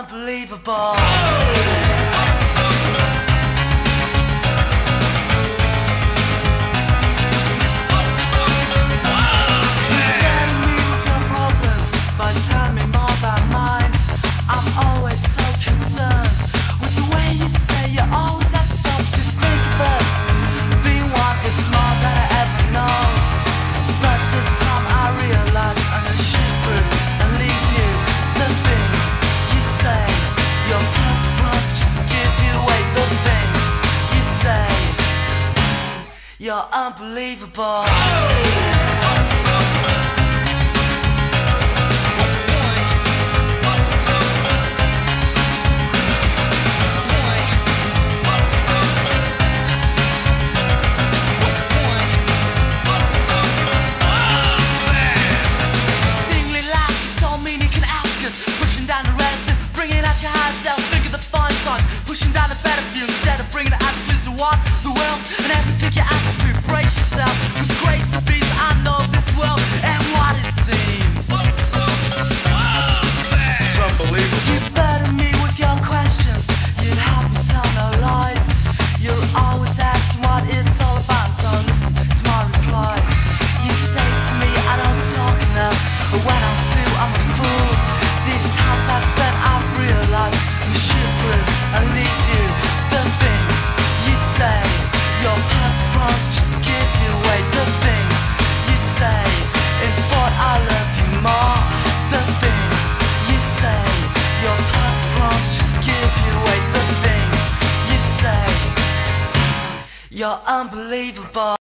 unbelievable. You're unbelievable. Seemingly last, don't mean you can ask us. Pushing down the reds and bringing out your higher self. Figure the fun on pushing down the better view instead of bringing the attitudes to what the world and everything you ask to brace yourself. With grace and peace, I know this world and what it seems. It's unbelievable. You burden me with your questions. You'd help me tell no lies. You're always asking what it's all about. Don't listen to my replies. You say to me I don't talk enough, but when I do, I'm a fool. These times I've spent, I've realized you shoot through and leave you. The things you say, your purpose just give you away. The things you say, in thought I love you more. The things you say, your purpose just give you away. The things you say, you're unbelievable.